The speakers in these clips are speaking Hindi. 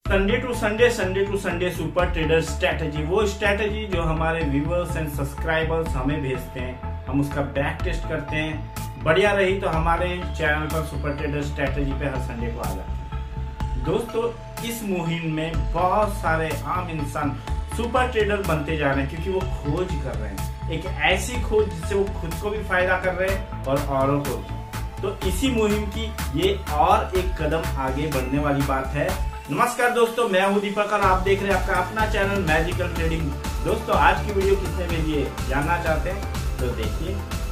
Sunday to Sunday super trader strategy, वो स्ट्रेटेजी जो हमारे व्यूअर्स एंड सब्सक्राइबर्स हमें भेजते हैं, हम उसका बैक टेस्ट करते हैं। बढ़िया रही तो हमारे चैनल पर सुपर ट्रेडर स्ट्रेटेजी पे हर संडे को आ जाते हैं। दोस्तों, इस मुहिम में बहुत सारे आम इंसान सुपर ट्रेडर बनते जा रहे हैं क्योंकि वो खोज कर रहे हैं, एक ऐसी खोज जिससे वो खुद को भी फायदा कर रहे हैं और औरों को भी। तो इसी मुहिम की ये और एक कदम आगे बढ़ने वाली बात है। नमस्कार दोस्तों, मैं हूं दीपक और आप देख रहे हैं आपका अपना चैनल मैजिकल ट्रेडिंग। दोस्तों, आज की वीडियो किसने भेजी है जानना चाहते हैं तो देखिए।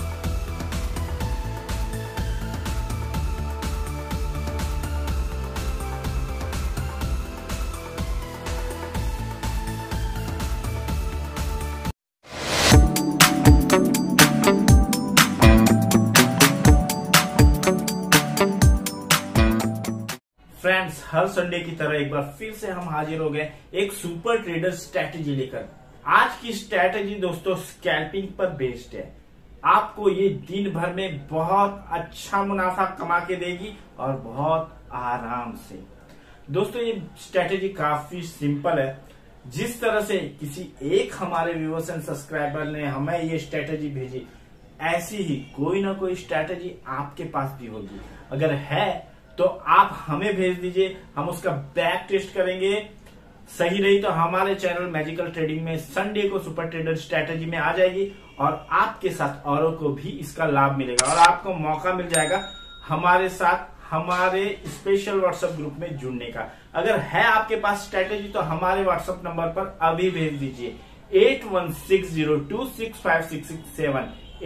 फ्रेंड्स, हर संडे की तरह एक बार फिर से हम हाजिर हो गए एक सुपर ट्रेडर स्ट्रैटेजी लेकर। आज की स्ट्रैटेजी दोस्तों स्कैल्पिंग पर बेस्ड है। आपको ये दिन भर में बहुत अच्छा मुनाफा कमा के देगी और बहुत आराम से। दोस्तों, ये स्ट्रैटेजी काफी सिंपल है। जिस तरह से किसी एक हमारे व्यूअर्स एंड सब्सक्राइबर ने हमें ये स्ट्रैटेजी भेजी, ऐसी ही कोई ना कोई स्ट्रैटेजी आपके पास भी होगी। अगर है तो आप हमें भेज दीजिए, हम उसका बैक टेस्ट करेंगे। सही रही तो हमारे चैनल मैजिकल ट्रेडिंग में संडे को सुपर ट्रेडर स्ट्रैटेजी में आ जाएगी और आपके साथ औरों को भी इसका लाभ मिलेगा और आपको मौका मिल जाएगा हमारे साथ हमारे स्पेशल व्हाट्सएप ग्रुप में जुड़ने का। अगर है आपके पास स्ट्रैटेजी तो हमारे व्हाट्सएप नंबर पर अभी भेज दीजिए 8160265667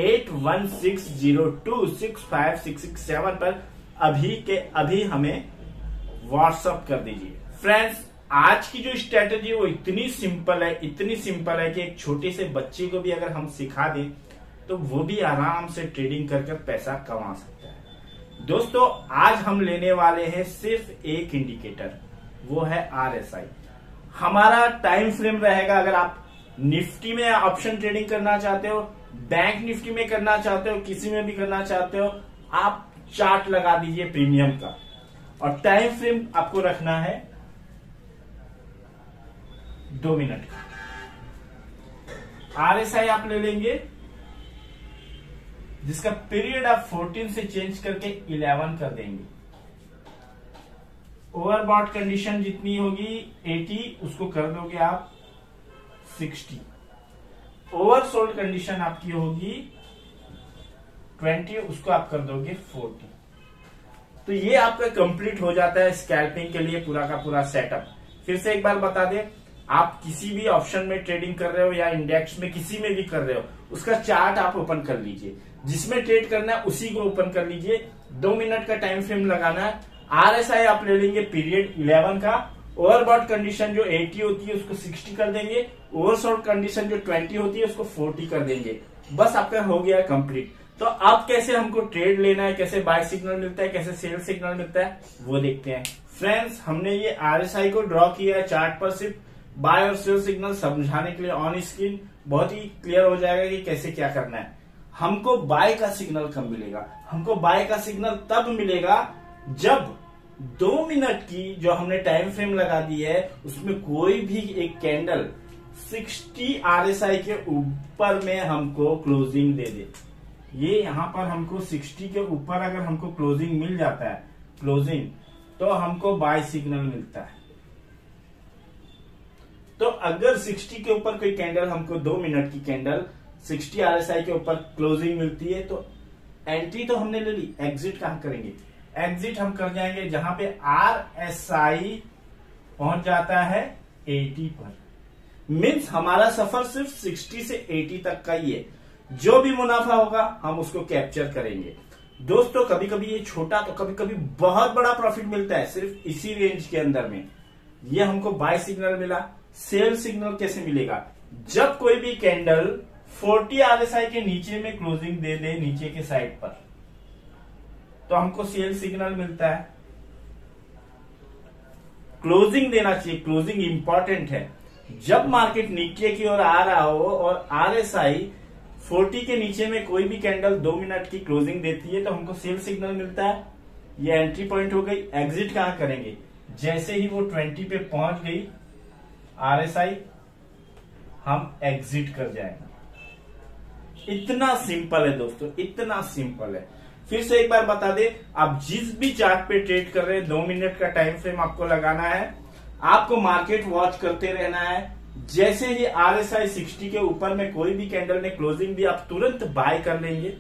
8160265667 पर अभी के अभी हमें व्हाट्सएप कर दीजिए। फ्रेंड्स, आज की जो स्ट्रेटेजी है वो इतनी सिंपल है कि एक छोटे से बच्चे को भी अगर हम सिखा दें तो वो भी आराम से ट्रेडिंग कर पैसा कमा सकता है। दोस्तों, आज हम लेने वाले हैं सिर्फ एक इंडिकेटर, वो है RSI। हमारा टाइम फ्रेम रहेगा, अगर आप निफ्टी में ऑप्शन ट्रेडिंग करना चाहते हो, बैंक निफ्टी में करना चाहते हो, किसी में भी करना चाहते हो, आप चार्ट लगा दीजिए प्रीमियम का और टाइम फ्रेम आपको रखना है 2 मिनट का। RSI आप ले लेंगे जिसका पीरियड आप 14 से चेंज करके 11 कर देंगे। ओवरबॉट कंडीशन जितनी होगी 80, उसको कर दोगे आप 60। ओवरसोल्ड कंडीशन आपकी होगी 20, उसको आप कर दोगे 40। तो ये आपका कंप्लीट हो जाता है स्कैल्पिंग के लिए पूरा का पूरा सेटअप। फिर से एक बार बता दें, आप किसी भी ऑप्शन में ट्रेडिंग कर रहे हो या इंडेक्स में किसी में भी कर रहे हो, उसका चार्ट आप ओपन कर लीजिए। जिसमें ट्रेड करना है उसी को ओपन कर लीजिए। 2 मिनट का टाइम फ्रेम लगाना है। RSI आप ले लेंगे पीरियड 11 का। ओवरबॉट कंडीशन जो 80 होती है उसको 60 कर देंगे। ओवरसोल्ड कंडीशन जो 20 होती है उसको 40 कर देंगे। बस आपका हो गया कंप्लीट। तो अब कैसे हमको ट्रेड लेना है, कैसे बाय सिग्नल मिलता है, कैसे सेल सिग्नल मिलता है, वो देखते हैं। फ्रेंड्स, हमने ये RSI को ड्रॉ किया है चार्ट पर सिर्फ बाय और सेल सिग्नल समझाने के लिए। ऑन स्क्रीन बहुत ही क्लियर हो जाएगा कि कैसे क्या करना है। हमको बाय का सिग्नल कब मिलेगा? हमको बाय का सिग्नल तब मिलेगा जब 2 मिनट की जो हमने टाइम फ्रेम लगा दी है उसमें कोई भी एक कैंडल 60 RSI के ऊपर में हमको क्लोजिंग दे दे। ये यहां पर हमको 60 के ऊपर अगर हमको क्लोजिंग मिल जाता है, तो हमको बाय सिग्नल मिलता है। तो अगर 60 के ऊपर कोई कैंडल हमको 2 मिनट की कैंडल 60 RSI के ऊपर क्लोजिंग मिलती है तो एंट्री तो हमने ले ली। एग्जिट कहां करेंगे? एग्जिट हम कर जाएंगे जहां पे RSI पहुंच जाता है 80 पर। मीन्स हमारा सफर सिर्फ 60 से 80 तक का ही है। जो भी मुनाफा होगा हम उसको कैप्चर करेंगे। दोस्तों, कभी कभी ये छोटा तो कभी कभी बहुत बड़ा प्रॉफिट मिलता है सिर्फ इसी रेंज के अंदर में। ये हमको बाय सिग्नल मिला। सेल सिग्नल कैसे मिलेगा? जब कोई भी कैंडल 40 RSI के नीचे में क्लोजिंग दे दे नीचे के साइड पर, तो हमको सेल सिग्नल मिलता है। क्लोजिंग देना चाहिए, क्लोजिंग इंपॉर्टेंट है। जब मार्केट नीचे की ओर आ रहा हो और RSI 40 के नीचे में कोई भी कैंडल 2 मिनट की क्लोजिंग देती है तो हमको सेल सिग्नल मिलता है। ये एंट्री पॉइंट हो गई। एग्जिट कहां करेंगे? जैसे ही वो 20 पे पहुंच गई RSI, हम एग्जिट कर जाएंगे। इतना सिंपल है दोस्तों, इतना सिंपल है। फिर से एक बार बता दे, आप जिस भी चार्ट पे ट्रेड कर रहे हैं 2 मिनट का टाइम फ्रेम आपको लगाना है, आपको मार्केट वॉच करते रहना है। जैसे ही RSI 60 के ऊपर में कोई भी कैंडल ने क्लोजिंग दी, आप तुरंत बाय कर लेंगे।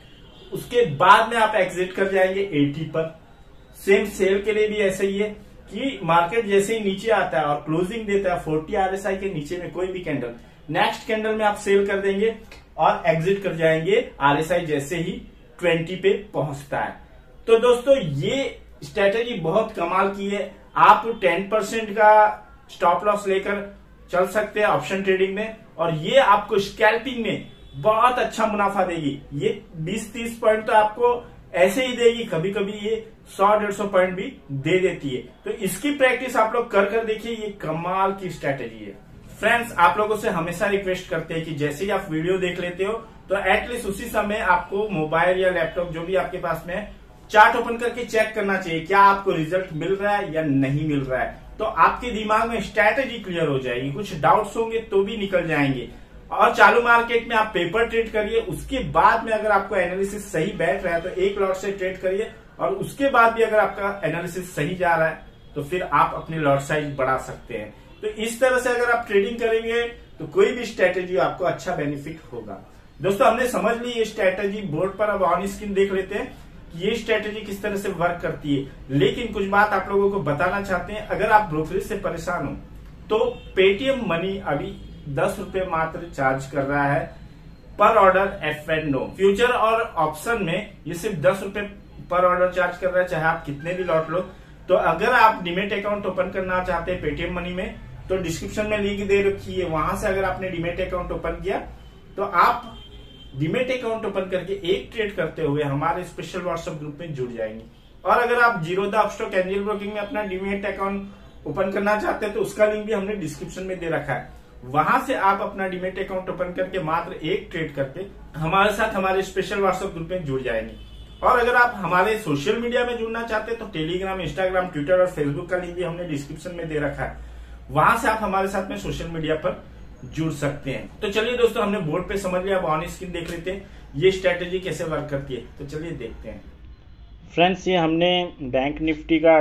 उसके बाद में आप एग्जिट कर जाएंगे 80 पर। सेम सेल के लिए भी ऐसा ही है कि मार्केट जैसे ही नीचे आता है और क्लोजिंग देता है 40 RSI के नीचे में कोई भी कैंडल, नेक्स्ट कैंडल में आप सेल कर देंगे और एग्जिट कर जाएंगे RSI जैसे ही 20 पे पहुंचता है। तो दोस्तों ये स्ट्रेटेजी बहुत कमाल की है। आप 10% का स्टॉप लॉस लेकर चल सकते हैं ऑप्शन ट्रेडिंग में, और ये आपको स्कैल्पिंग में बहुत अच्छा मुनाफा देगी। ये 20-30 पॉइंट तो आपको ऐसे ही देगी, कभी कभी ये 100-150 पॉइंट भी दे देती है। तो इसकी प्रैक्टिस आप लोग कर देखिए, ये कमाल की स्ट्रेटेजी है। फ्रेंड्स, आप लोगों से हमेशा रिक्वेस्ट करते हैं कि जैसे ही आप वीडियो देख लेते हो तो एटलीस्ट उसी समय आपको मोबाइल या लैपटॉप जो भी आपके पास में चार्ट ओपन करके चेक करना चाहिए, क्या आपको रिजल्ट मिल रहा है या नहीं मिल रहा है। तो आपके दिमाग में स्ट्रैटेजी क्लियर हो जाएगी, कुछ डाउट्स होंगे तो भी निकल जाएंगे। और चालू मार्केट में आप पेपर ट्रेड करिए, उसके बाद में अगर आपको एनालिसिस सही बैठ रहा है तो एक लॉट से ट्रेड करिए, और उसके बाद भी अगर आपका एनालिसिस सही जा रहा है तो फिर आप अपने लॉट साइज बढ़ा सकते हैं। तो इस तरह से अगर आप ट्रेडिंग करेंगे तो कोई भी स्ट्रैटेजी आपको अच्छा बेनिफिट होगा। दोस्तों, हमने समझ ली ये स्ट्रैटेजी बोर्ड पर। अब ऑन स्क्रीन देख लेते हैं कि ये स्ट्रैटेजी किस तरह से वर्क करती है। लेकिन कुछ बात आप लोगों को बताना चाहते हैं, अगर आप ब्रोकरेज से परेशान हो तो पेटीएम मनी अभी 10 रुपए मात्र चार्ज कर रहा है पर ऑर्डर F&O। फ्यूचर और ऑप्शन में ये सिर्फ 10 रुपए पर ऑर्डर चार्ज कर रहा है, चाहे आप कितने भी लॉट लो। तो अगर आप डीमेट अकाउंट ओपन करना चाहते हैं पेटीएम मनी में तो डिस्क्रिप्शन में लिंक दे रखी है, वहां से अगर आपने डीमेट अकाउंट ओपन किया तो आप डीमेट अकाउंट ओपन करके एक ट्रेड करते हुए हमारे स्पेशल व्हाट्सएप ग्रुप में जुड़ जाएंगे। और अगर आप जीरोधा अपस्टॉक एंजल ब्रोकिंग में अपना डीमेट अकाउंट ओपन करना चाहते हैं तो उसका लिंक भी हमने डिस्क्रिप्शन में दे रखा है। वहां से आप अपना डीमेट अकाउंट ओपन करके मात्र एक ट्रेड करके हमारे साथ हमारे स्पेशल व्हाट्सएप ग्रुप में जुड़ जाएंगे। और अगर आप हमारे सोशल मीडिया में जुड़ना चाहते हैं तो टेलीग्राम, इंस्टाग्राम, ट्विटर और फेसबुक का लिंक भी हमने डिस्क्रिप्शन में दे रखा है, वहां से आप हमारे साथ में सोशल मीडिया पर जुड़ सकते हैं। तो चलिए दोस्तों, हमने बोर्ड पे समझ लिया, अब ऑन स्क्रीन देख लेते हैं ये स्ट्रेटेजी कैसे वर्क करती है। तो चलिए देखते हैं। फ्रेंड्स, ये हमने बैंक निफ्टी का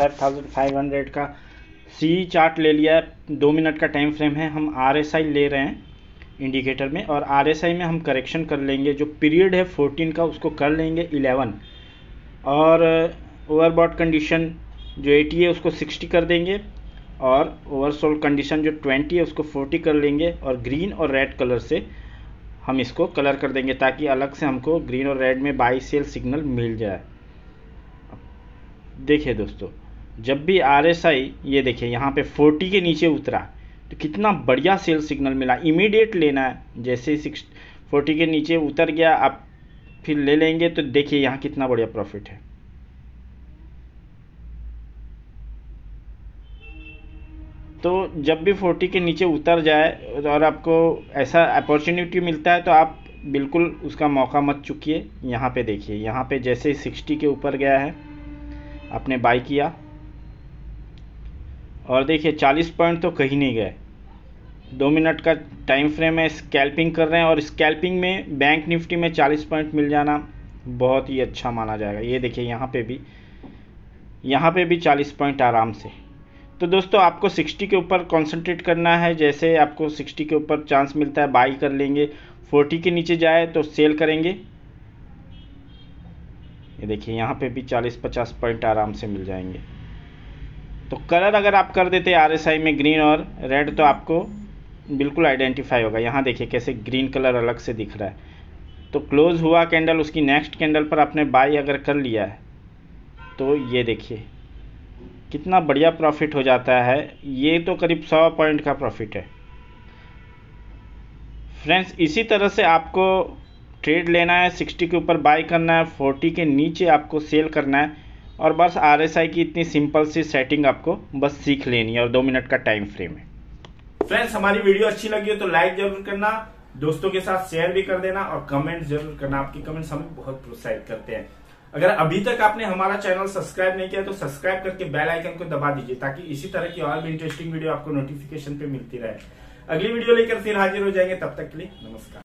35,500 का सी चार्ट ले लिया है। 2 मिनट का टाइम फ्रेम है। हम RSI ले रहे हैं इंडिकेटर में, और RSI में हम करेक्शन कर लेंगे। जो पीरियड है 14 का उसको कर लेंगे 11, और ओवरबॉट कंडीशन जो 80 है उसको 60 कर देंगे, और ओवरसोल्ड कंडीशन जो 20 है उसको 40 कर लेंगे, और ग्रीन और रेड कलर से हम इसको कलर कर देंगे ताकि अलग से हमको ग्रीन और रेड में बाई सेल सिग्नल मिल जाए। देखिए दोस्तों, जब भी RSI ये देखिए यहाँ पे 40 के नीचे उतरा तो कितना बढ़िया सेल सिग्नल मिला। इमीडिएट लेना है, जैसे 40 के नीचे उतर गया आप फिर ले लेंगे। तो देखिए यहाँ कितना बढ़िया प्रॉफिट है। तो जब भी 40 के नीचे उतर जाए और आपको ऐसा अपॉर्चुनिटी मिलता है तो आप बिल्कुल उसका मौका मत चूकिए। यहाँ पे देखिए, यहाँ पे जैसे 60 के ऊपर गया है आपने बाई किया, और देखिए 40 पॉइंट तो कहीं नहीं गए। 2 मिनट का टाइम फ्रेम है, स्कैल्पिंग कर रहे हैं, और स्कैल्पिंग में बैंक निफ्टी में 40 पॉइंट मिल जाना बहुत ही अच्छा माना जाएगा। ये देखिए यहाँ पे भी 40 पॉइंट आराम से। तो दोस्तों, आपको 60 के ऊपर कंसंट्रेट करना है। जैसे आपको 60 के ऊपर चांस मिलता है बाई कर लेंगे, 40 के नीचे जाए तो सेल करेंगे। ये देखिए यहाँ पे भी 40-50 पॉइंट आराम से मिल जाएंगे। तो कलर अगर आप कर देते RSI में ग्रीन और रेड तो आपको बिल्कुल आइडेंटिफाई होगा। यहाँ देखिए कैसे ग्रीन कलर अलग से दिख रहा है। तो क्लोज हुआ कैंडल, उसकी नेक्स्ट कैंडल पर आपने बाई अगर कर लिया है तो ये देखिए कितना बढ़िया प्रॉफिट हो जाता है। ये तो करीब 100 पॉइंट का प्रॉफिट है। फ्रेंड्स, इसी तरह से आपको ट्रेड लेना है, 60 के ऊपर बाई करना है, 40 के नीचे आपको सेल करना है, और बस RSI की इतनी सिंपल सी सेटिंग आपको बस सीख लेनी है, और 2 मिनट का टाइम फ्रेम है। फ्रेंड्स, हमारी वीडियो अच्छी लगी हो तो लाइक जरूर करना, दोस्तों के साथ शेयर भी कर देना, और कमेंट जरूर करना। आपकी कमेंट्स हमें बहुत प्रोत्साहित करते हैं। अगर अभी तक आपने हमारा चैनल सब्सक्राइब नहीं किया तो सब्सक्राइब करके बेल आइकन को दबा दीजिए, ताकि इसी तरह की और भी इंटरेस्टिंग वीडियो आपको नोटिफिकेशन पे मिलती रहे। अगली वीडियो लेकर फिर हाजिर हो जाएंगे, तब तक के लिए नमस्कार।